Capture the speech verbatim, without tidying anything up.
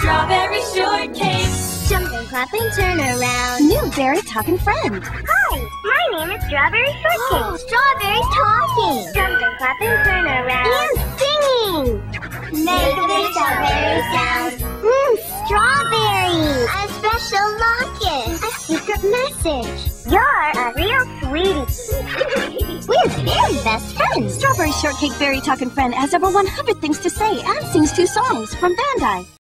strawberry shortcake. Jump and clap and turn around. New berry talking friend. Hi, my name is Strawberry Shortcake. Strawberry talking. Jump and clap and turn around. And singing. Make the strawberry sound. Mmm, strawberry. A special locket. A secret message. You're a real sweetie. We're very best friends. Strawberry Shortcake Berry Talking Friend has over one hundred things to say and sings two songs from Bandai.